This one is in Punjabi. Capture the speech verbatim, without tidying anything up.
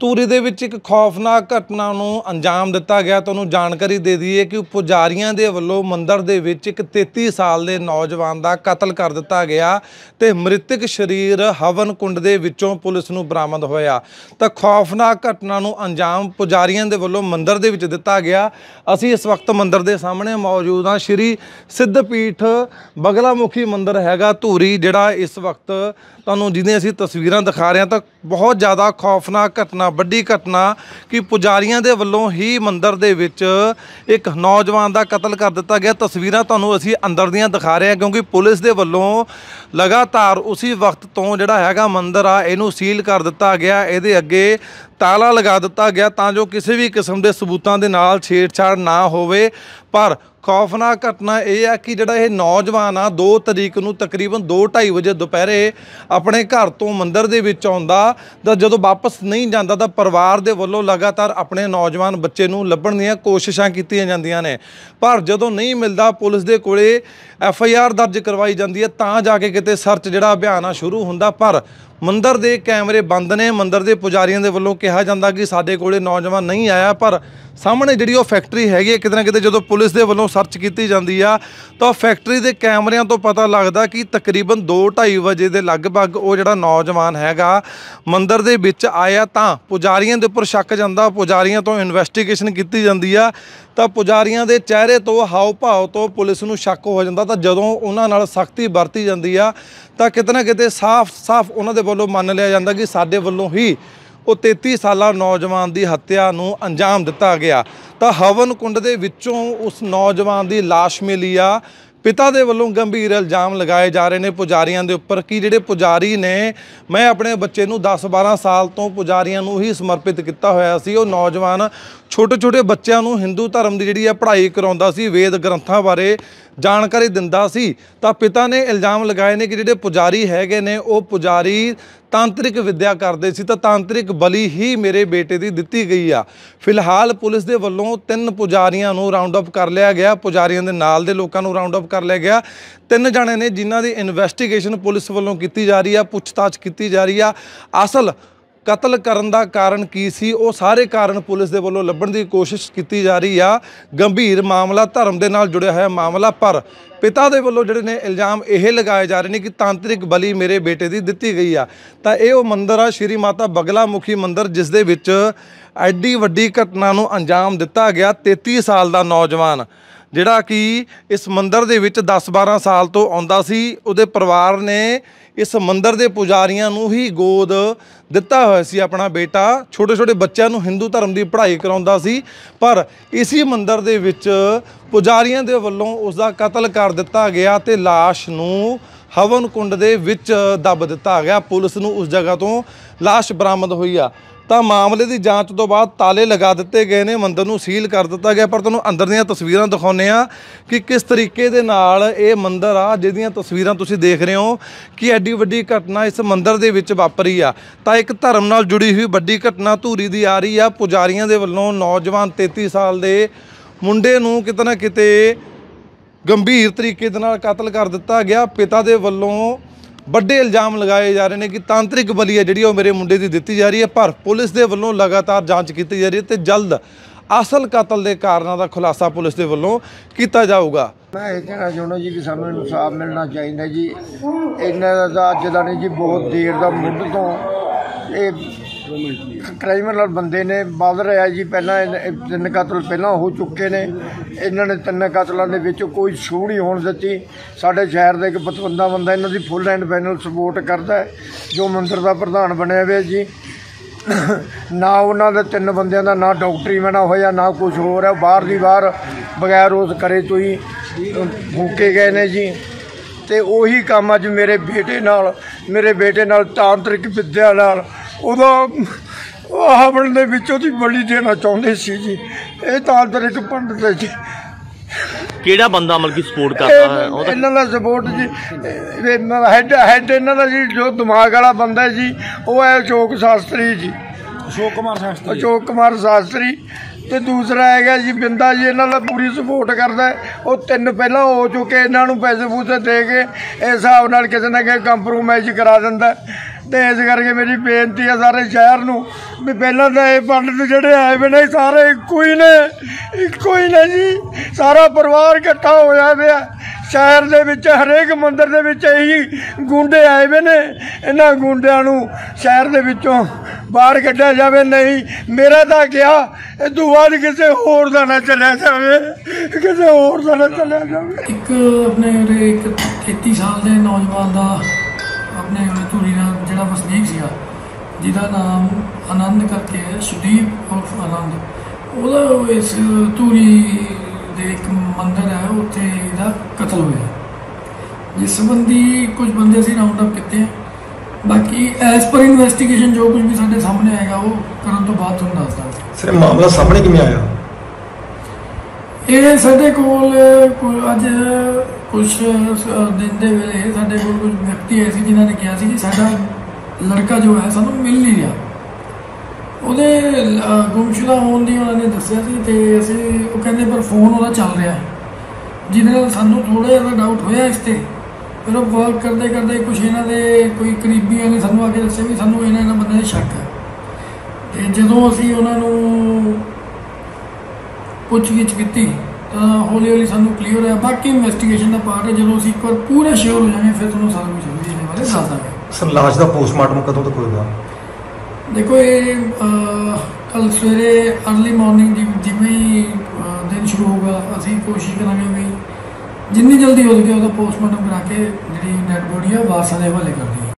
ਧੂਰੀ ਦੇ ਵਿੱਚ ਇੱਕ ਖੌਫਨਾਕ ਘਟਨਾ ਨੂੰ ਅੰਜਾਮ ਦਿੱਤਾ ਗਿਆ। ਤੁਹਾਨੂੰ ਜਾਣਕਾਰੀ ਦੇ ਦਈਏ ਕਿ ਪੁਜਾਰੀਆਂ ਦੇ ਵੱਲੋਂ ਮੰਦਰ ਦੇ ਵਿੱਚ ਇੱਕ ਤੇਤੀ ਸਾਲ ਦੇ ਨੌਜਵਾਨ ਦਾ ਕਤਲ ਕਰ ਦਿੱਤਾ ਗਿਆ ਤੇ ਮ੍ਰਿਤਕ ਸਰੀਰ ਹਵਨ ਕੁੰਡ ਦੇ ਵਿੱਚੋਂ ਪੁਲਿਸ ਨੂੰ ਬਰਾਮਦ ਹੋਇਆ। ਤਾਂ ਖੌਫਨਾਕ ਘਟਨਾ ਨੂੰ ਅੰਜਾਮ ਪੁਜਾਰੀਆਂ ਦੇ ਵੱਲੋਂ ਮੰਦਰ ਦੇ ਵਿੱਚ ਦਿੱਤਾ ਗਿਆ। ਅਸੀਂ ਇਸ ਵਕਤ ਮੰਦਰ ਦੇ ਸਾਹਮਣੇ ਮੌਜੂਦ ਹਾਂ। ਸ਼੍ਰੀ ਸਿੱਧਪੀਠ ਬਗਲਾਮੁਖੀ ਮੰਦਰ ਹੈਗਾ ਧੂਰੀ, ਜਿਹੜਾ ਇਸ ਵਕਤ ਤੁਹਾਨੂੰ ਜਿਹਦੀਆਂ ਅਸੀਂ ਤਸਵੀਰਾਂ ਦਿਖਾ ਰਹੇ ਹਾਂ। ਤਾਂ ਬਹੁਤ ਜ਼ਿਆਦਾ ਖੌਫਨਾਕ ਘਟਨਾ, ਵੱਡੀ ਘਟਨਾ ਕਿ ਪੁਜਾਰੀਆਂ ਦੇ ਵੱਲੋਂ ਹੀ ਮੰਦਰ ਦੇ ਵਿੱਚ ਇੱਕ ਨੌਜਵਾਨ ਦਾ ਕਤਲ ਕਰ ਦਿੱਤਾ ਗਿਆ। ਤਸਵੀਰਾਂ ਤੁਹਾਨੂੰ ਅਸੀਂ ਅੰਦਰ ਦੀਆਂ ਦਿਖਾ ਰਹੇ ਹਾਂ ਕਿਉਂਕਿ ਪੁਲਿਸ ਦੇ ਵੱਲੋਂ ਲਗਾਤਾਰ ਉਸੇ ਵਕਤ ਤੋਂ ਜਿਹੜਾ ਹੈਗਾ ਮੰਦਰ ਆ ਇਹਨੂੰ ਸੀਲ ਕਰ ਦਿੱਤਾ ਗਿਆ। ਇਹਦੇ ਅੱਗੇ ਤਾਲਾ ਲਗਾ ਦਿੱਤਾ ਗਿਆ ਤਾਂ ਜੋ ਕਿਸੇ ਵੀ ਕਿਸਮ ਦੇ ਸਬੂਤਾਂ ਦੇ ਨਾਲ ਛੇੜਛਾੜ ਨਾ ਹੋਵੇ। ਪਰ ਖੌਫਨਾਕ ਘਟਨਾ ਇਹ ਆ ਕਿ ਜਿਹੜਾ ਇਹ ਨੌਜਵਾਨ ਆ ਦੋ ਤਰੀਕ ਨੂੰ ਤਕਰੀਬਨ ਦੋ ਢਾਈ ਵਜੇ ਦੁਪਹਿਰੇ ਆਪਣੇ ਘਰ ਤੋਂ ਮੰਦਰ ਦੇ ਵਿੱਚ ਆਉਂਦਾ ਤਾਂ ਜਦੋਂ ਵਾਪਸ ਨਹੀਂ ਜਾਂਦਾ ਤਾਂ ਪਰਿਵਾਰ ਦੇ ਵੱਲੋਂ ਲਗਾਤਾਰ ਆਪਣੇ ਨੌਜਵਾਨ ਬੱਚੇ ਨੂੰ ਲੱਭਣ ਦੀਆਂ ਕੋਸ਼ਿਸ਼ਾਂ ਕੀਤੀਆਂ ਜਾਂਦੀਆਂ ਨੇ। ਪਰ ਜਦੋਂ ਨਹੀਂ ਮਿਲਦਾ ਪੁਲਿਸ ਦੇ ਕੋਲੇ ਐਫ ਆਈ ਆਰ ਦਰਜ ਕਰਵਾਈ ਜਾਂਦੀ ਹੈ ਤਾਂ ਜਾ ਕੇ ਕਿਤੇ ਸਰਚ ਜਿਹੜਾ ਅਭਿਆਨ ਆ ਸ਼ੁਰੂ ਹੁੰਦਾ। ਪਰ ਮੰਦਰ ਦੇ ਕੈਮਰੇ ਬੰਦ ਨੇ। ਮੰਦਰ ਦੇ ਪੁਜਾਰੀਆਂ ਦੇ ਵੱਲੋਂ ਕਿਹਾ ਜਾਂਦਾ ਕਿ ਸਾਡੇ ਕੋਲੇ ਨੌਜਵਾਨ ਨਹੀਂ ਆਇਆ, ਪਰ ਸਾਹਮਣੇ ਜਿਹੜੀ ਉਹ ਫੈਕਟਰੀ ਹੈਗੀ ਕਿਤੇ ਨਾ ਕਿਤੇ ਜਦੋਂ ਪੁਲਿਸ ਦੇ ਵੱਲੋਂ ਸਰਚ ਕੀਤੀ ਜਾਂਦੀ ਆ ਤਾਂ ਫੈਕਟਰੀ ਦੇ ਕੈਮਰਿਆਂ ਤੋਂ ਪਤਾ ਲੱਗਦਾ ਕਿ ਤਕਰੀਬਨ ਦੋ ਢਾਈ ਵਜੇ ਦੇ ਲਗਭਗ ਉਹ ਜਿਹੜਾ ਨੌਜਵਾਨ ਹੈਗਾ ਮੰਦਰ ਦੇ ਵਿੱਚ ਆਇਆ। ਤਾਂ ਪੁਜਾਰੀਆਂ ਦੇ ਉੱਪਰ ਸ਼ੱਕ ਜਾਂਦਾ, ਪੁਜਾਰੀਆਂ ਤੋਂ ਇਨਵੈਸਟੀਗੇਸ਼ਨ ਕੀਤੀ ਜਾਂਦੀ ਆ ਤਾਂ ਪੁਜਾਰੀਆਂ ਦੇ ਚਿਹਰੇ ਤੋਂ, ਹਾਵ ਭਾਵ ਤੋਂ ਪੁਲਿਸ ਨੂੰ ਸ਼ੱਕ ਹੋ ਜਾਂਦਾ। ਤਾਂ ਜਦੋਂ ਉਹਨਾਂ ਨਾਲ ਸਖਤੀ ਵਰਤੀ ਜਾਂਦੀ ਆ ਤਾਂ ਕਿਤੇ ਨਾ ਕਿਤੇ ਸਾਫ਼-ਸਾਫ਼ ਉਹਨਾਂ ਦੇ ਵੱਲੋਂ ਮੰਨ ਲਿਆ ਜਾਂਦਾ ਕਿ ਸਾਡੇ ਵੱਲੋਂ ਹੀ ਉਹ ਤੇਤੀ ਸਾਲਾ ਨੌਜਵਾਨ ਦੀ ਹੱਤਿਆ ਨੂੰ ਅੰਜਾਮ ਦਿੱਤਾ ਗਿਆ। ਤਾਂ ਹਵਨ ਕੁੰਡ ਦੇ ਵਿੱਚੋਂ ਉਸ ਨੌਜਵਾਨ ਦੀ ਲਾਸ਼ ਮਿਲੀ ਆ। ਪਿਤਾ ਦੇ ਵੱਲੋਂ ਗੰਭੀਰ ਇਲਜ਼ਾਮ ਲਗਾਏ ਜਾ ਰਹੇ ਨੇ ਪੁਜਾਰੀਆਂ ਦੇ ਉੱਪਰ ਕਿ ਜਿਹੜੇ ਪੁਜਾਰੀ ਨੇ, ਮੈਂ ਆਪਣੇ ਬੱਚੇ ਨੂੰ ਦਸ ਬਾਰਾਂ ਸਾਲ ਤੋਂ ਪੁਜਾਰੀਆਂ ਨੂੰ ਹੀ ਸਮਰਪਿਤ ਕੀਤਾ ਹੋਇਆ ਸੀ। ਉਹ ਨੌਜਵਾਨ ਛੋਟੇ ਛੋਟੇ ਬੱਚਿਆਂ ਨੂੰ ਹਿੰਦੂ ਧਰਮ ਦੀ ਜਿਹੜੀ ਆ ਪੜ੍ਹਾਈ ਕਰਾਉਂਦਾ ਸੀ, ਵੇਦ ਗ੍ਰੰਥਾਂ ਬਾਰੇ ਜਾਣਕਾਰੀ ਦਿੰਦਾ ਸੀ। ਤਾਂ ਪਿਤਾ ਨੇ ਇਲਜ਼ਾਮ ਲਗਾਏ ਨੇ ਕਿ ਜਿਹੜੇ ਪੁਜਾਰੀ ਹੈਗੇ ਨੇ ਉਹ ਪੁਜਾਰੀ ਤਾਂਤਰਿਕ ਵਿੱਦਿਆ ਕਰਦੇ ਸੀ ਤਾਂ ਤਾਂਤਰਿਕ ਬਲੀ ਹੀ ਮੇਰੇ ਬੇਟੇ ਦੀ ਦਿੱਤੀ ਗਈ ਆ। ਫਿਲਹਾਲ ਪੁਲਿਸ ਦੇ ਵੱਲੋਂ ਤਿੰਨ ਪੁਜਾਰੀਆਂ ਨੂੰ ਰਾਉਂਡ ਅਪ ਕਰ ਲਿਆ ਗਿਆ, ਪੁਜਾਰੀਆਂ ਦੇ ਨਾਲ ਦੇ ਲੋਕਾਂ ਨੂੰ ਰਾਉਂਡ ਅਪ ਕਰ ਲਿਆ ਗਿਆ। ਤਿੰਨ ਜਣੇ ਨੇ ਜਿਨ੍ਹਾਂ ਦੀ ਇਨਵੈਸਟੀਗੇਸ਼ਨ ਪੁਲਿਸ ਵੱਲੋਂ ਕੀਤੀ ਜਾ ਰਹੀ ਆ, ਪੁੱਛਤਾਛ ਕੀਤੀ ਜਾ ਰਹੀ ਆ। ਅਸਲ ਕਤਲ ਕਰਨ ਦਾ ਕਾਰਨ ਕੀ ਸੀ ਉਹ ਸਾਰੇ ਕਾਰਨ ਪੁਲਿਸ ਦੇ ਵੱਲੋਂ ਲੱਭਣ ਦੀ ਕੋਸ਼ਿਸ਼ ਕੀਤੀ ਜਾ ਰਹੀ ਆ। ਗੰਭੀਰ ਮਾਮਲਾ, ਧਰਮ ਦੇ ਨਾਲ ਜੁੜਿਆ ਹੋਇਆ ਮਾਮਲਾ, ਪਰ ਪਿਤਾ ਦੇ ਵੱਲੋਂ ਜਿਹੜੇ ਨੇ ਇਲਜ਼ਾਮ ਇਹ ਲਗਾਏ ਜਾ ਰਹੇ ਨੇ ਕਿ ਤਾਂਤਰਿਕ ਬਲੀ ਮੇਰੇ ਬੇਟੇ ਦੀ ਦਿੱਤੀ ਗਈ ਆ। ਤਾਂ ਇਹ ਉਹ ਮੰਦਰ ਆ ਸ਼੍ਰੀ ਮਾਤਾ ਬਗਲਾਮੁਖੀ ਮੰਦਰ ਜਿਸ ਦੇ ਵਿੱਚ ਐਡੀ ਵੱਡੀ ਘਟਨਾ ਨੂੰ ਅੰਜਾਮ ਦਿੱਤਾ ਗਿਆ। ਤੇਤੀ ਸਾਲ ਦਾ ਨੌਜਵਾਨ ਜਿਹੜਾ ਕਿ ਇਸ ਮੰਦਰ ਦੇ ਵਿੱਚ ਦਸ ਬਾਰਾਂ ਸਾਲ ਤੋਂ ਆਉਂਦਾ ਸੀ, ਉਹਦੇ ਪਰਿਵਾਰ ਨੇ ਇਸ ਮੰਦਰ ਦੇ ਪੁਜਾਰੀਆਂ ਨੂੰ ਹੀ ਗੋਦ ਦਿੱਤਾ ਹੋਇਆ ਸੀ ਆਪਣਾ ਬੇਟਾ। ਛੋਟੇ ਛੋਟੇ ਬੱਚਿਆਂ ਨੂੰ ਹਿੰਦੂ ਧਰਮ ਦੀ ਪੜ੍ਹਾਈ ਕਰਾਉਂਦਾ ਸੀ, ਪਰ ਇਸੇ ਮੰਦਰ ਦੇ ਵਿੱਚ ਪੁਜਾਰੀਆਂ ਦੇ ਵੱਲੋਂ ਉਸ ਦਾ ਕਤਲ ਕਰ ਦਿੱਤਾ ਗਿਆ ਤੇ ਲਾਸ਼ ਨੂੰ ਹਵਨ ਕੁੰਡ ਦੇ ਵਿੱਚ ਦੱਬ ਦਿੱਤਾ ਗਿਆ। ਪੁਲਿਸ ਨੂੰ ਉਸ ਜਗ੍ਹਾ ਤੋਂ ਲਾਸ਼ ਬਰਾਮਦ ਹੋਈ ਆ। ਤਾਂ ਮਾਮਲੇ ਦੀ ਜਾਂਚ ਤੋਂ ਬਾਅਦ ਤਾਲੇ ਲਗਾ ਦਿੱਤੇ ਗਏ ਨੇ, ਮੰਦਰ ਨੂੰ ਸੀਲ ਕਰ ਦਿੱਤਾ ਗਿਆ। ਪਰ ਤੁਹਾਨੂੰ ਅੰਦਰ ਦੀਆਂ ਤਸਵੀਰਾਂ ਦਿਖਾਉਂਦੇ ਆ ਕਿ ਕਿਸ ਤਰੀਕੇ ਦੇ ਨਾਲ ਇਹ ਮੰਦਰ ਆ ਜਿਹਦੀਆਂ ਤਸਵੀਰਾਂ ਤੁਸੀਂ ਦੇਖ ਰਹੇ ਹੋ ਕਿ ਐਡੀ ਵੱਡੀ ਘਟਨਾ ਇਸ ਮੰਦਰ ਦੇ ਵਿੱਚ ਵਾਪਰੀ ਆ। ਤਾਂ ਇੱਕ ਧਰਮ ਨਾਲ ਜੁੜੀ ਹੋਈ ਵੱਡੀ ਘਟਨਾ ਧੂਰੀ ਦੀ ਆ ਰਹੀ ਆ। ਪੁਜਾਰੀਆਂ ਦੇ ਵੱਲੋਂ ਨੌਜਵਾਨ ਤੇਤੀ ਸਾਲ ਦੇ ਮੁੰਡੇ ਨੂੰ ਕਿਤੇ ਨਾ ਕਿਤੇ ਗੰਭੀਰ ਤਰੀਕੇ ਦੇ ਨਾਲ ਕਤਲ ਕਰ ਦਿੱਤਾ ਗਿਆ। ਪਿਤਾ ਦੇ ਵੱਲੋਂ ਵੱਡੇ ਇਲਜ਼ਾਮ ਲਗਾਏ ਜਾ ਰਹੇ ਨੇ ਕਿ ਤਾਂਤਰਿਕ ਬਲੀ ਹੈ ਜਿਹੜੀ ਉਹ ਮੇਰੇ ਮੁੰਡੇ ਦੀ ਦਿੱਤੀ ਜਾ ਰਹੀ ਹੈ। ਪਰ ਪੁਲਿਸ ਦੇ ਵੱਲੋਂ ਲਗਾਤਾਰ ਜਾਂਚ ਕੀਤੀ ਜਾ ਰਹੀ ਹੈ ਤੇ ਜਲਦ ਅਸਲ ਕਤਲ ਦੇ ਕਾਰਨਾਂ ਦਾ ਖੁਲਾਸਾ ਪੁਲਿਸ ਦੇ ਵੱਲੋਂ ਕੀਤਾ ਜਾਊਗਾ। ਮੈਂ ਇਹ ਕਹਿਣਾ ਚਾਹੁੰਦਾ ਜੀ ਕਿ ਸਾਨੂੰ ਇਨਸਾਫ ਮਿਲਣਾ ਚਾਹੀਦਾ ਜੀ। ਇਹਨਾਂ ਦਾ ਅੱਜ ਦਾ ਨਹੀਂ ਜੀ, ਬਹੁਤ ਦੇਰ ਦਾ ਮੁੱਢ ਤੋਂ ਇਹ ਕ੍ਰਾਈਮਨਲ ਬੰਦੇ ਨੇ ਵੱਧ ਰਿਹਾ ਜੀ। ਪਹਿਲਾਂ ਤਿੰਨ ਕਤਲ ਪਹਿਲਾਂ ਹੋ ਚੁੱਕੇ ਨੇ। ਇਹਨਾਂ ਨੇ ਤਿੰਨ ਕਤਲਾਂ ਦੇ ਵਿੱਚ ਕੋਈ ਛੂਟ ਨਹੀਂ ਹੋਣ ਦਿੱਤੀ। ਸਾਡੇ ਸ਼ਹਿਰ ਦਾ ਇੱਕ ਪਤਵੰਦਾ ਬੰਦਾ ਇਹਨਾਂ ਦੀ ਫੁੱਲ ਐਂਡ ਫਾਈਨਲ ਸਪੋਰਟ ਕਰਦਾ ਹੈ, ਜੋ ਮੰਦਰ ਦਾ ਪ੍ਰਧਾਨ ਬਣਿਆ ਹੋਇਆ ਜੀ। ਨਾ ਉਹਨਾਂ ਦੇ ਤਿੰਨ ਬੰਦਿਆਂ ਦਾ ਨਾ ਡਾਕਟਰੀ ਬਣਾ ਹੋਇਆ ਨਾ ਕੁਛ ਹੋਰ ਹੈ। ਬਾਹਰ ਦੀ ਬਾਹਰ ਬਗੈਰ ਉਸ ਕਰੇ ਤੋਂ ਹੀ ਫੂਕੇ ਗਏ ਨੇ ਜੀ। ਅਤੇ ਉਹੀ ਕੰਮ ਅੱਜ ਮੇਰੇ ਬੇਟੇ ਨਾਲ ਮੇਰੇ ਬੇਟੇ ਨਾਲ ਤਾਂਤਰਿਕ ਵਿੱਦਿਆ ਨਾਲ ਉਹਦਾ ਹਵਨ ਦੇ ਵਿੱਚ ਉਹਦੀ ਬਲੀ ਦੇਣਾ ਚਾਹੁੰਦੇ ਸੀ ਜੀ। ਇਹ ਤਾਂਤਰਿਕ ਪੰਡਤ ਹੈ ਜੀ। ਕਿਹੜਾ ਬੰਦਾ ਮਤਲਬ ਕਿ ਸਪੋਰਟ ਕਰਦਾ ਹੈ? ਇਹਨਾਂ ਦਾ ਸਪੋਰਟ ਜੀ ਹੈਡ ਹੈਡ ਇਹਨਾਂ ਦਾ ਜੀ ਜੋ ਦਿਮਾਗ ਵਾਲਾ ਬੰਦਾ ਜੀ ਉਹ ਹੈ ਅਸ਼ੋਕ ਸ਼ਾਸਤਰੀ ਜੀ, ਅਸ਼ੋਕ ਕੁਮਾਰ ਸ਼ਾਸਤਰੀ ਅਸ਼ੋਕ ਕੁਮਾਰ ਸ਼ਾਸਤਰੀ ਤੇ ਦੂਸਰਾ ਹੈਗਾ ਜੀ ਬਿੰਦਾ ਜੀ, ਇਹਨਾਂ ਦਾ ਪੂਰੀ ਸਪੋਰਟ ਕਰਦਾ ਹੈ। ਉਹ ਤਿੰਨ ਪਹਿਲਾਂ ਹੋ ਚੁੱਕੇ, ਇਹਨਾਂ ਨੂੰ ਪੈਸੇ ਪੂਸੇ ਦੇ ਕੇ ਇਸ ਹਿਸਾਬ ਨਾਲ ਕਿਸੇ ਨਾ ਕਿਸੇ ਕੰਪਰੋਮਾਈਜ਼ ਕਰਾ ਦਿੰਦਾ। ਤੇ ਇਸ ਕਰਕੇ ਮੇਰੀ ਬੇਨਤੀ ਹੈ ਸਾਰੇ ਸ਼ਹਿਰ ਨੂੰ ਵੀ ਪਹਿਲਾਂ ਤਾਂ ਇਹ ਪੰਡਤ ਜਿਹੜੇ ਆਏ ਵੇ ਨੇ ਸਾਰੇ ਇੱਕੋ ਹੀ ਨੇ ਇੱਕੋ ਹੀ ਨੇ ਜੀ। ਸਾਰਾ ਪਰਿਵਾਰ ਇਕੱਠਾ ਹੋਇਆ ਪਿਆ ਸ਼ਹਿਰ ਦੇ ਵਿੱਚ, ਹਰੇਕ ਮੰਦਿਰ ਦੇ ਵਿੱਚ ਇਹੀ ਗੁੰਡੇ ਆਏ ਵੇ ਨੇ। ਇਹਨਾਂ ਗੁੰਡਿਆਂ ਨੂੰ ਸ਼ਹਿਰ ਦੇ ਵਿੱਚੋਂ ਬਾਹਰ ਕੱਢਿਆ ਜਾਵੇ। ਨਹੀਂ ਮੇਰਾ ਤਾਂ ਕਿਹਾ ਇਹ ਤੋਂ ਬਾਅਦ ਕਿਸੇ ਹੋਰ ਦਾ ਨਾ ਚੱਲਿਆ ਜਾਵੇ, ਕਿਸੇ ਹੋਰ ਦਾ ਨਾ ਚੱਲਿਆ ਜਾਵੇ। ਇੱਕ ਆਪਣੇ ਉਰੇ ਇੱਕ ਤੇਤੀ ਸਾਲ ਦੇ ਨੌਜਵਾਨ ਦਾ ਆਪਣੇ ਉਰੇ ਧੂਰੀ ਦਾ ਜਿਹੜਾ ਵਸਨੀਕ ਸੀਗਾ ਜਿਹਦਾ ਨਾਮ ਆਨੰਦ ਕਰਕੇ ਹੈ, ਸੁਦੀਪ ਉਰਫ ਆਨੰਦ, ਉਹਦਾ ਇਸ ਧੂਰੀ ਦੇ ਇੱਕ ਮੰਦਿਰ ਹੈ ਉੱਥੇ ਇਹਦਾ ਕਤਲ ਹੋਇਆ। ਜਿਸ ਸੰਬੰਧੀ ਕੁਝ ਬੰਦੇ ਅਸੀਂ ਰਾਉਂਡ ਅਪ ਕੀਤੇ। ਬਾਕੀ ਐਸ ਪਰ ਇਨਵੈਸਟੀਗੇਸ਼ਨ ਜੋ ਕੁਝ ਵੀ ਸਾਡੇ ਸਾਹਮਣੇ ਆਏਗਾ ਉਹ ਕਰਨ ਤੋਂ ਬਾਅਦ ਤੁਹਾਨੂੰ ਦੱਸ ਦਾਂਗੇ। ਸਰ ਇਹ ਮਾਮਲਾ ਸਾਹਮਣੇ ਕਿਵੇਂ ਆਇਆ? ਇਹ ਸਾਡੇ ਕੋਲ ਅੱਜ ਕੁਝ ਦਿਨ ਦੇ ਵੇਲੇ ਸਾਡੇ ਕੋਲ ਕੁਝ ਵਿਅਕਤੀ ਆਏ ਸੀ ਜਿਨ੍ਹਾਂ ਨੇ ਕਿਹਾ ਸੀ ਕਿ ਸਾਡਾ ਲੜਕਾ ਜੋ ਹੈ ਸਾਨੂੰ ਮਿਲ ਨਹੀਂ ਰਿਹਾ। ਉਹਦੇ ਗੁੰਮਸ਼ੁਦਾ ਹੋਣ ਦੀ ਉਹਨਾਂ ਨੇ ਦੱਸਿਆ ਸੀ ਤੇ ਅਸੀਂ ਉਹ ਕਹਿੰਦੇ ਪਰ ਫੋਨ ਉਹਦਾ ਚੱਲ ਰਿਹਾ, ਜਿਹਦੇ ਨਾਲ ਸਾਨੂੰ ਥੋੜ੍ਹਾ ਜਿਹਾ ਡਾਊਟ ਹੋਇਆ ਇਸ 'ਤੇ। ਫਿਰ ਉਹ ਵਰਕ ਕਰਦੇ ਕਰਦੇ ਕੁਛ ਇਹਨਾਂ ਦੇ ਕੋਈ ਕਰੀਬੀਆਂ ਨੇ ਸਾਨੂੰ ਆ ਕੇ ਦੱਸਿਆ ਵੀ ਸਾਨੂੰ ਇਹਨਾਂ ਇਹਨਾਂ ਬੰਦੇ ਦਾ ਸ਼ੱਕ ਹੈ। ਅਤੇ ਜਦੋਂ ਅਸੀਂ ਉਹਨਾਂ ਨੂੰ ਪੁੱਛ-ਗਿੱਛ ਕੀਤੀ ਤਾਂ ਹੌਲੀ ਹੌਲੀ ਸਾਨੂੰ ਕਲੀਅਰ ਹੋਇਆ। ਬਾਕੀ ਇਨਵੈਸਟੀਗੇਸ਼ਨ ਦਾ ਪਾਰਟ ਹੈ, ਜਦੋਂ ਅਸੀਂ ਇੱਕ ਵਾਰ ਪੂਰੇ ਸ਼ੋਰ ਹੋ ਜਾਵਾਂਗੇ ਫਿਰ ਤੁਹਾਨੂੰ ਸਾਰਾ ਕੁਝ ਇਹਦੇ ਬਾਰੇ ਦੱਸ ਦਾਂਗੇ। ਸਰ ਲਾਸ਼ ਦਾ ਪੋਸਟਮਾਰਟਮ ਕਦੋਂ ਤੱਕ ਹੋਏਗਾ? ਦੇਖੋ ਇਹ ਕੱਲ੍ਹ ਸਵੇਰੇ ਅਰਲੀ ਮੋਰਨਿੰਗ ਜਿਵੇਂ ਹੀ ਦਿਨ ਸ਼ੁਰੂ ਹੋਊਗਾ ਅਸੀਂ ਕੋਸ਼ਿਸ਼ ਕਰਾਂਗੇ ਵੀ ਜਿੰਨੀ ਜਲਦੀ ਹੋ ਸਕੇ ਉਹਦਾ ਪੋਸਟਮਾਰਟਮ ਕਰਾ ਕੇ ਜਿਹੜੀ ਡੈਡ ਬੋਡੀ ਆ ਵਾਰਸਾਂ ਦੇ ਹਵਾਲੇ ਕਰ ਦਈਏ।